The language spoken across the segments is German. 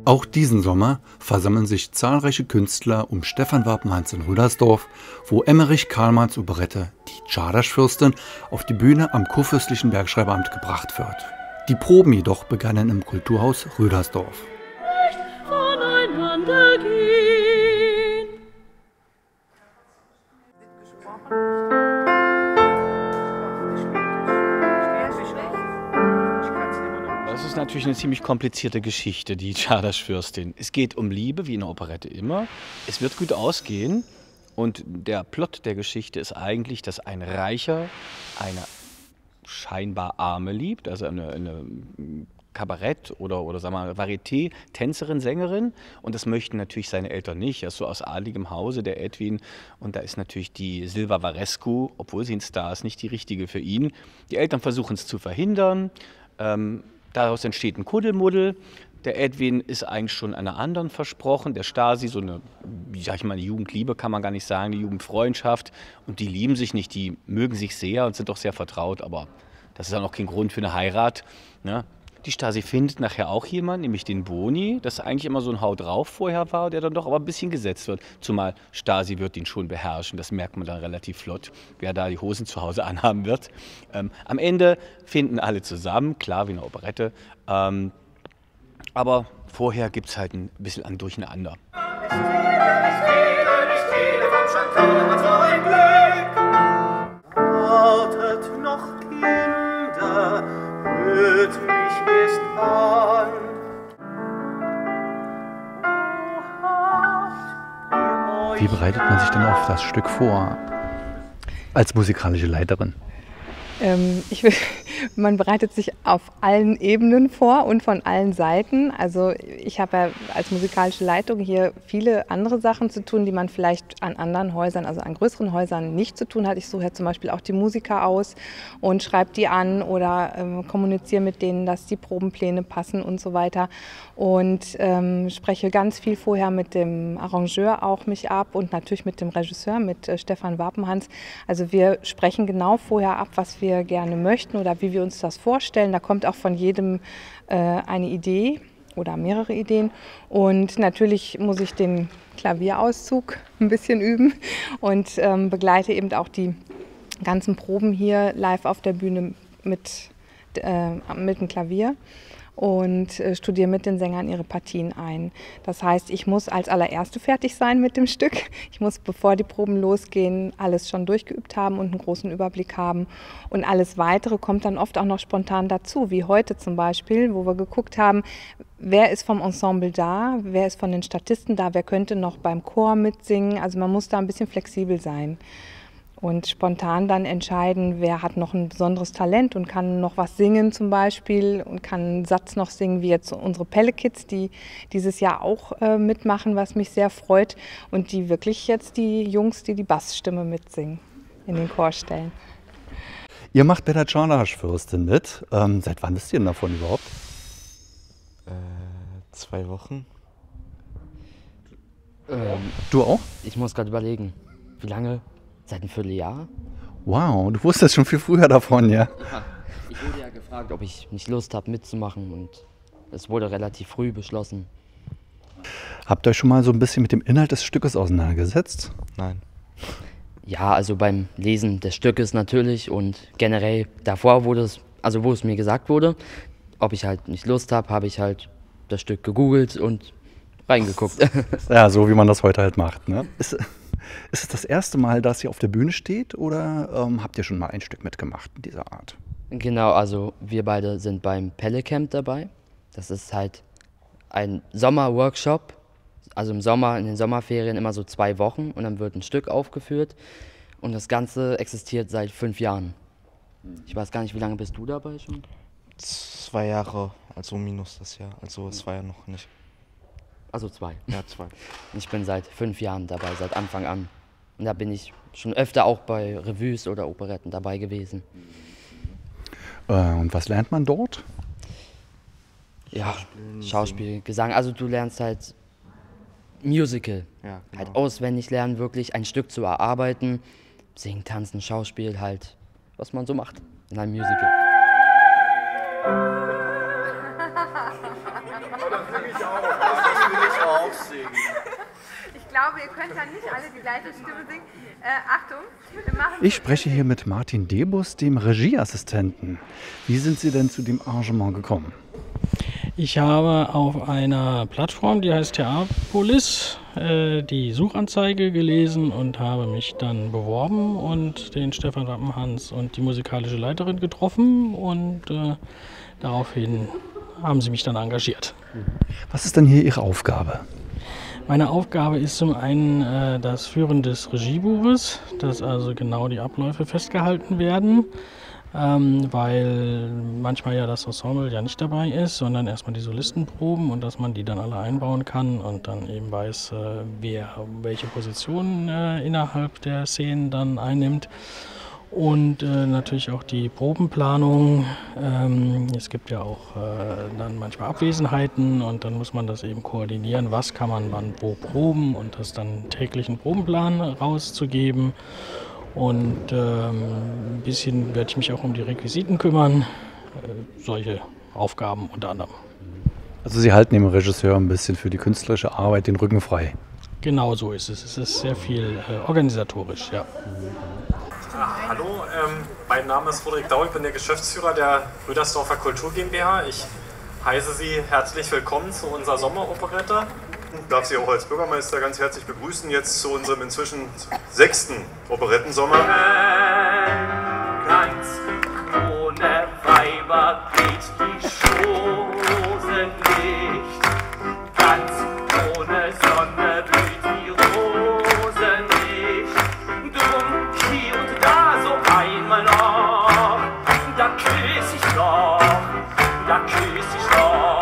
Auch diesen Sommer versammeln sich zahlreiche Künstler um Stefan Wapenhans in Rüdersdorf, wo Emmerich Karlmanns Operette Die Czardaschfürstin auf die Bühne am Kurfürstlichen Bergschreiberamt gebracht wird. Die Proben jedoch begannen im Kulturhaus Rüdersdorf. Voneinander gehen. Das ist natürlich eine ziemlich komplizierte Geschichte, die Czardaschfürstin. Es geht um Liebe, wie in der Operette immer. Es wird gut ausgehen und der Plot der Geschichte ist eigentlich, dass ein Reicher eine scheinbar Arme liebt, also eine Kabarett- oder sagen wir mal Varieté-Tänzerin, Sängerin. Und das möchten natürlich seine Eltern nicht. Er ist so aus adligem Hause, der Edwin. Und da ist natürlich die Silva Varescu, obwohl sie ein Star ist, nicht die richtige für ihn. Die Eltern versuchen es zu verhindern. Daraus entsteht ein Kuddelmuddel. Der Edwin ist eigentlich schon einer anderen versprochen, der Stasi, so eine, wie sag ich mal, eine Jugendliebe kann man gar nicht sagen, eine Jugendfreundschaft. Und die lieben sich nicht, die mögen sich sehr und sind doch sehr vertraut, aber das ist auch noch kein Grund für eine Heirat. Ne? Die Stasi findet nachher auch jemanden, nämlich den Boni, das eigentlich immer so ein Hau drauf vorher war, der dann doch aber ein bisschen gesetzt wird. Zumal Stasi wird ihn schon beherrschen, das merkt man dann relativ flott, wer da die Hosen zu Hause anhaben wird. Am Ende finden alle zusammen, klar wie eine Operette, aber vorher gibt es halt ein bisschen ein Durcheinander. Wartet noch Kinder, hört mich erst an. Wie bereitet man sich denn auf das Stück vor, als musikalische Leiterin? Man bereitet sich auf allen Ebenen vor und von allen Seiten. Also ich habe ja als musikalische Leitung hier viele andere Sachen zu tun, die man vielleicht an anderen Häusern, also an größeren Häusern nicht zu tun hat. Ich suche ja zum Beispiel auch die Musiker aus und schreibe die an oder kommuniziere mit denen, dass die Probenpläne passen und so weiter. Und spreche ganz viel vorher mit dem Arrangeur auch mich ab und natürlich mit dem Regisseur, mit Stefan Wapenhans. Also wir sprechen genau vorher ab, was wir gerne möchten oder wie wir uns das vorstellen. Da kommt auch von jedem eine Idee oder mehrere Ideen. Und natürlich muss ich den Klavierauszug ein bisschen üben und begleite eben auch die ganzen Proben hier live auf der Bühne mit dem Klavier und studiere mit den Sängern ihre Partien ein. Das heißt, ich muss als allererste fertig sein mit dem Stück. Ich muss, bevor die Proben losgehen, alles schon durchgeübt haben und einen großen Überblick haben. Und alles Weitere kommt dann oft auch noch spontan dazu, wie heute zum Beispiel, wo wir geguckt haben, wer ist vom Ensemble da, wer ist von den Statisten da, wer könnte noch beim Chor mitsingen. Also man muss da ein bisschen flexibel sein. Und spontan dann entscheiden, wer hat noch ein besonderes Talent und kann noch was singen zum Beispiel und kann einen Satz noch singen, wie jetzt unsere Pelle-Kids, die dieses Jahr auch mitmachen, was mich sehr freut und die wirklich jetzt die Jungs, die Bassstimme mitsingen, in den Chor stellen. Ihr macht bei der Czardaschfürstin mit. Seit wann wisst ihr denn davon überhaupt? 2 Wochen. Du auch? Ich muss gerade überlegen, wie lange? Seit einem Vierteljahr. Wow, du wusstest schon viel früher davon, ja? Ja, ich wurde ja gefragt, ob ich nicht Lust habe mitzumachen und es wurde relativ früh beschlossen. Habt ihr euch schon mal so ein bisschen mit dem Inhalt des Stückes auseinandergesetzt? Nein. Ja, also beim Lesen des Stückes natürlich und generell davor wurde es, also wo es mir gesagt wurde, ob ich halt nicht Lust habe, habe ich halt das Stück gegoogelt und reingeguckt. Ja, so wie man das heute halt macht, ne? Ist es das erste Mal, dass ihr auf der Bühne steht oder habt ihr schon mal ein Stück mitgemacht in dieser Art? Genau, also wir beide sind beim Pelle Camp dabei. Das ist halt ein Sommerworkshop, also im Sommer, in den Sommerferien immer so 2 Wochen und dann wird ein Stück aufgeführt und das Ganze existiert seit 5 Jahren. Ich weiß gar nicht, wie lange bist du dabei schon? 2 Jahre, also minus das Jahr, also es war ja noch nicht. Also 2. Ja, 2. Ich bin seit 5 Jahren dabei, seit Anfang an. Und da bin ich schon öfter auch bei Revues oder Operetten dabei gewesen. Und was lernt man dort? Ja, Schauspiel, Gesang. Also du lernst halt Musical. Ja, genau. Halt auswendig lernen, wirklich ein Stück zu erarbeiten. Singen, tanzen, Schauspiel, halt, was man so macht in einem Musical. Ich glaube, ihr könnt dann nicht alle die gleiche Stimme singen. Achtung, wir machen... Ich spreche hier mit Martin Debus, dem Regieassistenten. Wie sind Sie denn zu dem Arrangement gekommen? Ich habe auf einer Plattform, die heißt Theapolis, die Suchanzeige gelesen und habe mich dann beworben und den Stefan Wappenhans und die musikalische Leiterin getroffen und daraufhin haben sie mich dann engagiert. Was ist denn hier Ihre Aufgabe? Meine Aufgabe ist zum einen das Führen des Regiebuches, dass also genau die Abläufe festgehalten werden. Weil manchmal ja das Ensemble ja nicht dabei ist, sondern erstmal die Solistenproben und dass man die dann alle einbauen kann und dann eben weiß, wer welche Position innerhalb der Szenen dann einnimmt. Und natürlich auch die Probenplanung. Es gibt ja auch dann manchmal Abwesenheiten und dann muss man das eben koordinieren, was kann man wann wo proben und das dann täglichen Probenplan rauszugeben. Und ein bisschen werde ich mich auch um die Requisiten kümmern, solche Aufgaben unter anderem. Also Sie halten dem Regisseur ein bisschen für die künstlerische Arbeit den Rücken frei. Genau so ist es. Es ist sehr viel organisatorisch, ja. Hallo, mein Name ist Frederik Dau, ich bin der Geschäftsführer der Rüdersdorfer Kultur GmbH. Ich heiße Sie herzlich willkommen zu unserer Sommeroperette. Ich darf Sie auch als Bürgermeister ganz herzlich begrüßen, jetzt zu unserem inzwischen 6. Operettensommer. Ganz ohne Weiber geht die Chose nicht. Ganz ohne Sonne blüht die Rose nicht. Drum hier und da so einmal noch, da küss ich noch, da küss ich noch.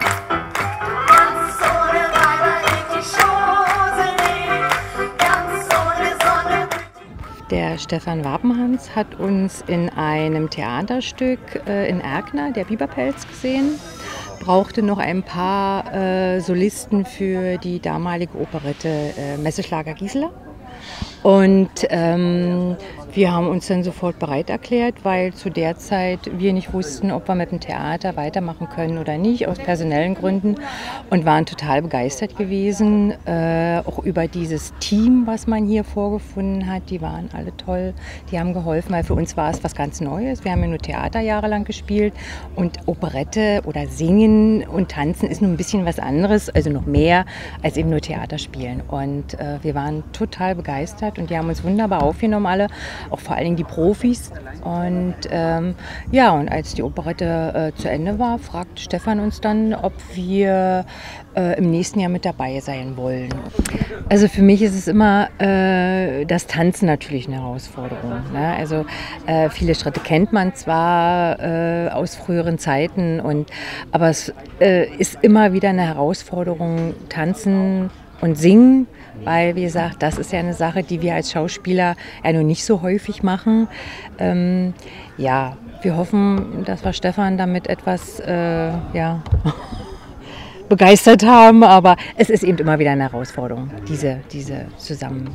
Der Stefan Wappenhans hat uns in einem Theaterstück in Erkner, der Biberpelz, gesehen. Brauchte noch ein paar Solisten für die damalige Operette Messeschlager Gisela. Und wir haben uns dann sofort bereit erklärt, weil zu der Zeit wir nicht wussten, ob wir mit dem Theater weitermachen können oder nicht, aus personellen Gründen. Und waren total begeistert gewesen, auch über dieses Team, was man hier vorgefunden hat. Die waren alle toll, die haben geholfen, weil für uns war es was ganz Neues. Wir haben ja nur Theater jahrelang gespielt und Operette oder Singen und Tanzen ist nun ein bisschen was anderes, also noch mehr als eben nur Theater spielen. Und wir waren total begeistert und die haben uns wunderbar aufgenommen alle, auch vor allen Dingen die Profis. Und ja, und als die Operette zu Ende war, fragte Stefan uns dann, ob wir im nächsten Jahr mit dabei sein wollen. Also für mich ist es immer das Tanzen natürlich eine Herausforderung. Ne? Also viele Schritte kennt man zwar aus früheren Zeiten, aber es ist immer wieder eine Herausforderung, tanzen und singen, weil, wie gesagt, das ist ja eine Sache, die wir als Schauspieler ja nur nicht so häufig machen. Ja, wir hoffen, dass wir Stefan damit etwas ja, begeistert haben, aber es ist eben immer wieder eine Herausforderung, diese Zusammensachen.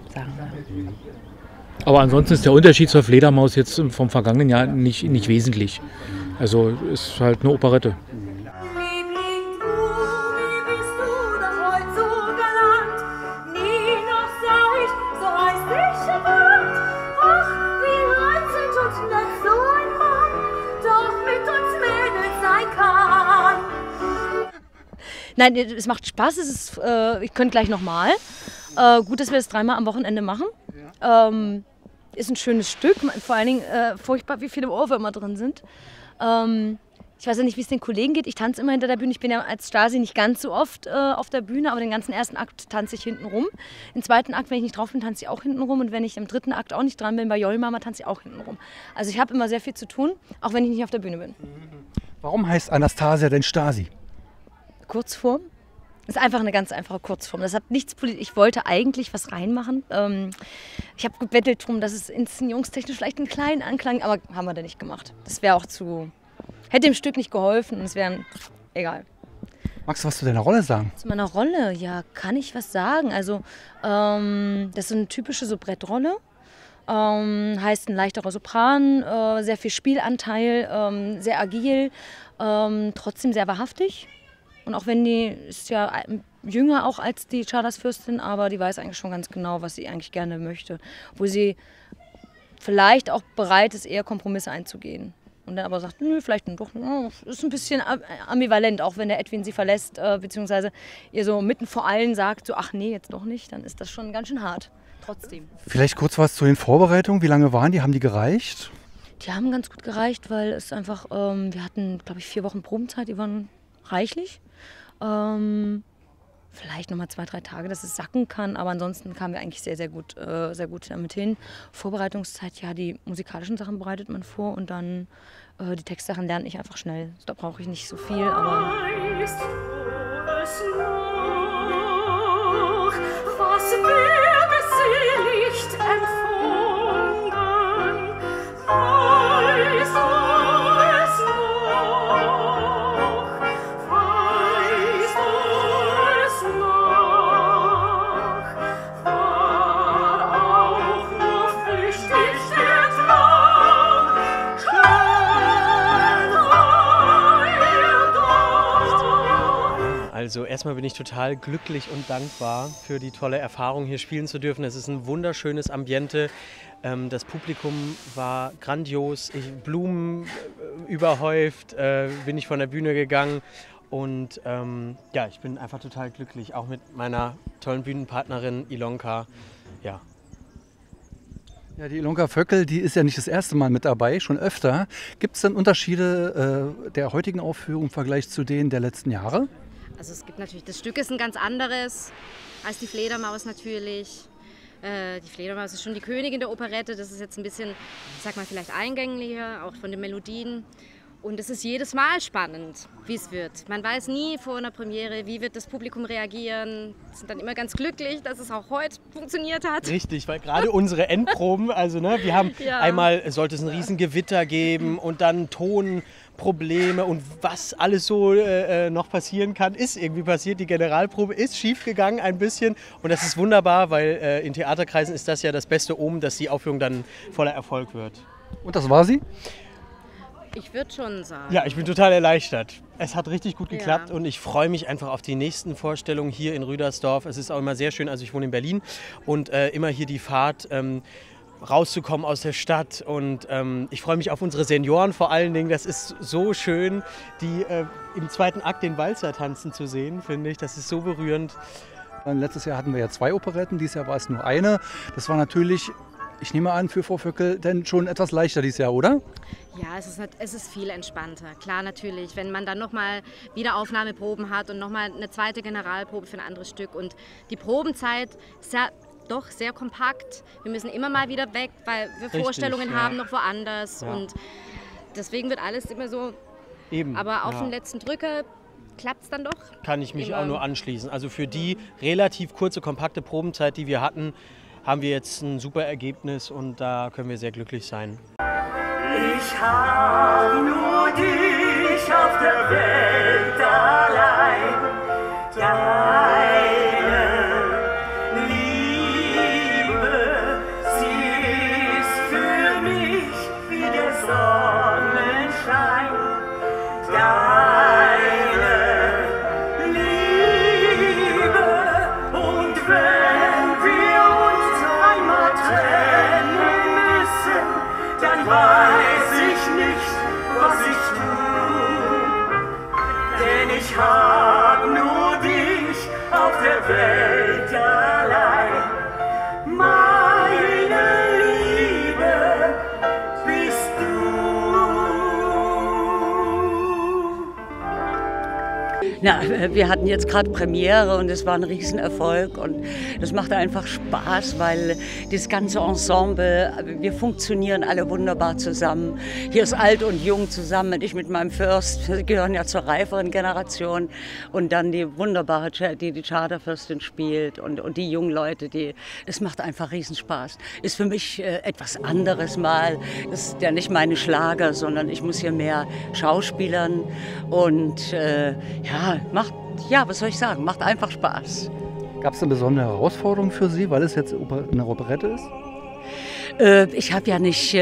Aber ansonsten ist der Unterschied zur Fledermaus jetzt vom vergangenen Jahr nicht wesentlich. Also ist halt eine Operette. Nein, es macht Spaß. Es ist, ich könnte gleich nochmal. Gut, dass wir das 3-mal am Wochenende machen. Ist ein schönes Stück. Vor allen Dingen furchtbar, wie viele Ohrwürmer drin sind. Ich weiß ja nicht, wie es den Kollegen geht. Ich tanze immer hinter der Bühne. Ich bin ja als Stasi nicht ganz so oft auf der Bühne, aber den ganzen ersten Akt tanze ich hinten rum. Im zweiten Akt, wenn ich nicht drauf bin, tanze ich auch hinten rum. Und wenn ich im dritten Akt auch nicht dran bin, bei Jollmama, tanze ich auch hinten rum. Also ich habe immer sehr viel zu tun, auch wenn ich nicht auf der Bühne bin. Warum heißt Anastasia denn Stasi? Kurzform. Das ist einfach eine ganz einfache Kurzform. Das hat nichts politisch. Ich wollte eigentlich was reinmachen. Ich habe gebettelt darum, dass es inszenierungstechnisch vielleicht einen kleinen Anklang, aber haben wir da nicht gemacht. Das wäre auch zu. Hätte dem Stück nicht geholfen und es wäre egal. Magst du was zu deiner Rolle sagen? Zu meiner Rolle? Ja, kann ich was sagen. Also, das ist so eine typische Soubrettrolle. Heißt ein leichterer Sopran, sehr viel Spielanteil, sehr agil, trotzdem sehr wahrhaftig. Und auch wenn die ist ja jünger auch als die Czardas-Fürstin, aber die weiß eigentlich schon ganz genau, was sie eigentlich gerne möchte. Wo sie vielleicht auch bereit ist, eher Kompromisse einzugehen. Und dann aber sagt, nö, vielleicht doch, ist ein bisschen ambivalent, auch wenn der Edwin sie verlässt, beziehungsweise ihr so mitten vor allen sagt, so ach nee, jetzt doch nicht, dann ist das schon ganz schön hart. Trotzdem. Vielleicht kurz was zu den Vorbereitungen. Wie lange waren die? Haben die gereicht? Die haben ganz gut gereicht, weil es einfach, wir hatten, glaube ich, 4 Wochen Probenzeit, die waren reichlich. Vielleicht nochmal 2, 3 Tage, dass es sacken kann, aber ansonsten kamen wir eigentlich sehr gut damit hin. Vorbereitungszeit, ja, die musikalischen Sachen bereitet man vor und dann die Textsachen lerne ich einfach schnell. Da brauche ich nicht so viel, aber... Weißt du es noch, was wir beseligt empfunden? Weißt du es noch? Weißt du es noch? War auch nur flüchtig der Traum, schön war er doch. Also erstmal bin ich total glücklich und dankbar für die tolle Erfahrung, hier spielen zu dürfen. Es ist ein wunderschönes Ambiente. Das Publikum war grandios. Blumen überhäuft, bin ich von der Bühne gegangen. Und ja, ich bin einfach total glücklich, auch mit meiner tollen Bühnenpartnerin Ilonka. Ja. Ja, die Ilonka Vöckel, die ist ja nicht das erste Mal mit dabei, schon öfter. Gibt es denn Unterschiede der heutigen Aufführung im Vergleich zu denen der letzten Jahre? Also es gibt natürlich, das Stück ist ein ganz anderes als die Fledermaus natürlich. Die Fledermaus ist schon die Königin der Operette, das ist jetzt ein bisschen, ich sag mal, vielleicht eingänglicher, auch von den Melodien. Und es ist jedes Mal spannend, wie es wird. Man weiß nie vor einer Premiere, wie wird das Publikum reagieren. Wir sind dann immer ganz glücklich, dass es auch heute funktioniert hat. Richtig, weil gerade unsere Endproben, also ne, wir haben einmal, sollte es ein Riesengewitter geben und dann Tonprobleme und was alles so noch passieren kann, ist irgendwie passiert. Die Generalprobe ist schiefgegangen ein bisschen und das ist wunderbar, weil in Theaterkreisen ist das ja das beste Omen, dass die Aufführung dann voller Erfolg wird. Und das war sie? Ich würde schon sagen. Ja, ich bin total erleichtert. Es hat richtig gut geklappt und ich freue mich einfach auf die nächsten Vorstellungen hier in Rüdersdorf. Es ist auch immer sehr schön, also ich wohne in Berlin und immer hier die Fahrt rauszukommen aus der Stadt und ich freue mich auf unsere Senioren vor allen Dingen. Das ist so schön, die im zweiten Akt den Walzer tanzen zu sehen, finde ich. Das ist so berührend. Letztes Jahr hatten wir ja 2 Operetten, dieses Jahr war es nur eine. Das war natürlich, ich nehme an, für Frau Vöckel denn schon etwas leichter dieses Jahr, oder? Ja, es ist viel entspannter. Klar, natürlich, wenn man dann nochmal wieder Aufnahmeproben hat und nochmal eine zweite Generalprobe für ein anderes Stück. Und die Probenzeit ist ja doch sehr kompakt. Wir müssen immer mal wieder weg, weil wir Vorstellungen haben noch woanders. Ja. Und deswegen wird alles immer so. Eben, aber auf den letzten Drücker klappt es dann doch. Kann ich mich auch nur anschließen. Also für die relativ kurze, kompakte Probenzeit, die wir hatten, haben wir jetzt ein super Ergebnis und da können wir sehr glücklich sein. Ich hab nur dich auf der Welt allein, deine Liebe, sie ist für mich wie der Sonnenschein, deine Liebe, und wenn wir uns einmal trennen müssen, dann weiß ich nicht, was ich tue, denn ich hab nur dich auf der Welt allein. Meine Liebe bist du. Na, wir hatten jetzt gerade Premiere und es war ein Riesenerfolg und das macht einfach Spaß, weil das ganze Ensemble, wir funktionieren alle wunderbar zusammen. Hier ist alt und jung zusammen, ich mit meinem Fürst, wir gehören ja zur reiferen Generation und dann die wunderbare, die Charterfürstin spielt und die jungen Leute, es macht einfach Riesenspaß. Ist für mich etwas anderes mal, ist ja nicht meine Schlager, sondern ich muss hier mehr schauspielern und was soll ich sagen, macht einfach Spaß. Gab es eine besondere Herausforderung für Sie, weil es jetzt eine Operette ist? Ich habe ja nicht,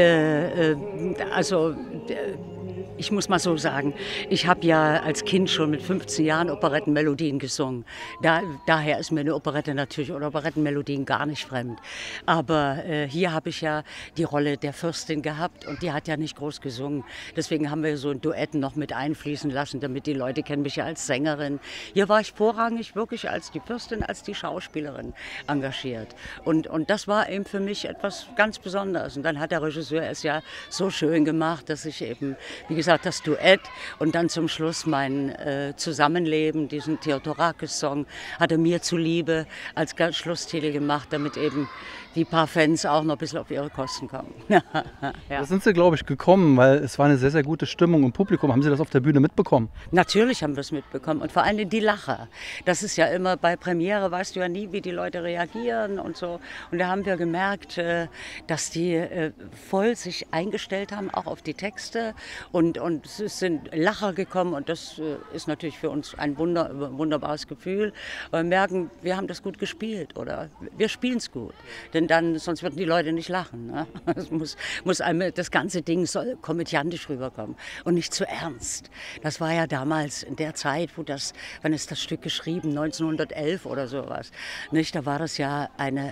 ich muss mal so sagen, ich habe ja als Kind schon mit 15 Jahren Operettenmelodien gesungen. Daher ist mir eine Operette natürlich oder Operettenmelodien gar nicht fremd. Aber hier habe ich ja die Rolle der Fürstin gehabt und die hat ja nicht groß gesungen. Deswegen haben wir so ein Duett noch mit einfließen lassen, damit die Leute kennen mich ja als Sängerin. Hier war ich vorrangig wirklich als die Fürstin, als die Schauspielerin engagiert. Und das war eben für mich etwas ganz Besonderes. Und dann hat der Regisseur es ja so schön gemacht, dass ich eben, wie gesagt, das Duett und dann zum Schluss mein Zusammenleben, diesen Theodorakis-Song, hat er mir zuliebe als Schlusstitel gemacht, damit eben die paar Fans auch noch ein bisschen auf ihre Kosten kommen. Ja. Da sind Sie, glaube ich, gekommen, weil es war eine sehr, sehr gute Stimmung im Publikum. Haben Sie das auf der Bühne mitbekommen? Natürlich haben wir es mitbekommen und vor allem die Lacher. Das ist ja immer bei Premiere, weißt du ja nie, wie die Leute reagieren und so. Und da haben wir gemerkt, dass die voll sich eingestellt haben, auch auf die Texte. Und es sind Lacher gekommen und das ist natürlich für uns ein wunderbares Gefühl. Wir merken, wir haben das gut gespielt oder wir spielen es gut. Denn dann, sonst würden die Leute nicht lachen. Ne? Es muss einem, das ganze Ding soll komödiantisch rüberkommen und nicht zu ernst. Das war ja damals in der Zeit, wann ist das Stück geschrieben, 1911 oder sowas. Nicht? Da war das ja eine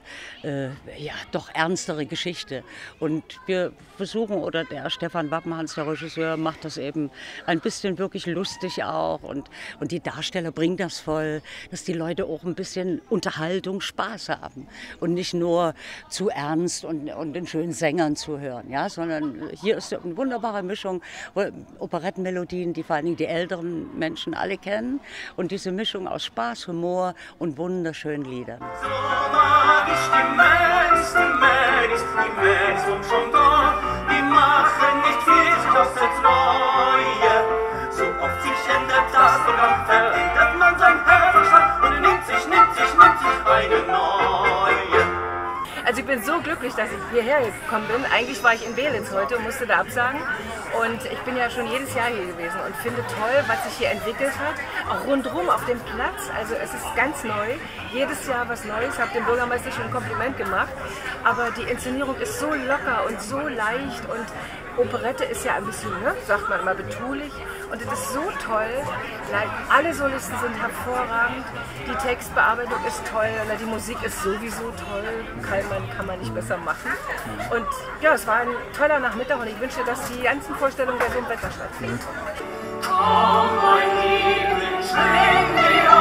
doch ernstere Geschichte. Und wir versuchen, oder der Stefan Wappenhans, der Regisseur, macht das eben ein bisschen wirklich lustig auch. Und die Darsteller bringen das voll, dass die Leute auch ein bisschen Unterhaltung, Spaß haben. Und nicht nur zu ernst und den schönen Sängern zuhören, ja, sondern hier ist eine wunderbare Mischung, Operettenmelodien, die vor allem die älteren Menschen alle kennen und diese Mischung aus Spaß, Humor und wunderschönen Liedern. So mag ich die Mädels sind schon da, die machen nicht viel, sich aus der Treue. So oft sich ändert das Programm, verändert man sein Herzschlag und nimmt sich eine neue. Also ich bin so glücklich, dass ich hierher gekommen bin. Eigentlich war ich in Belitz heute und musste da absagen. Und ich bin ja schon jedes Jahr hier gewesen und finde toll, was sich hier entwickelt hat. Auch rundherum auf dem Platz. Also es ist ganz neu. Jedes Jahr was Neues. Ich habe dem Bürgermeister schon ein Kompliment gemacht. Aber die Inszenierung ist so locker und so leicht. Und Operette ist ja ein bisschen, ne, sagt man immer, betulich. Und es ist so toll. Alle Solisten sind hervorragend. Die Textbearbeitung ist toll. Und die Musik ist sowieso toll. Kann man nicht besser machen. Und ja, es war ein toller Nachmittag und ich wünsche, dass die ganzen Vorstellungen bei so einem Wetter stattfinden. Komm, mein Liebling, schleng dir